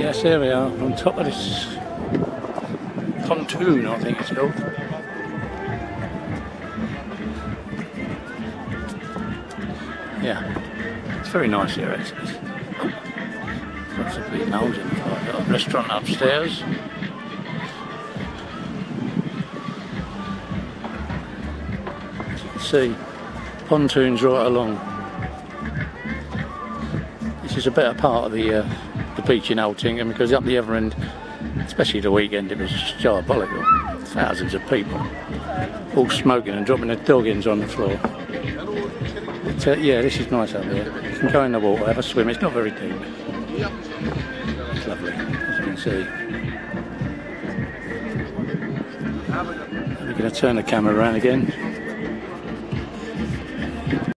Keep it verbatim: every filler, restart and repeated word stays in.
Yes, there we are, on top of this pontoon, I think it's called. Yeah, it's very nice here actually. Lots of big knolls in the park. Got a restaurant upstairs. As you can see, pontoons right along. This is a better part of the uh, the beach in Old Tingham, because up the other end, especially the weekend, it was just diabolical. Thousands of people, all smoking and dropping their doggins on the floor. But, uh, yeah, this is nice up here. You can go in the water, have a swim. It's not very deep. It's lovely, as you can see. We're going to turn the camera around again.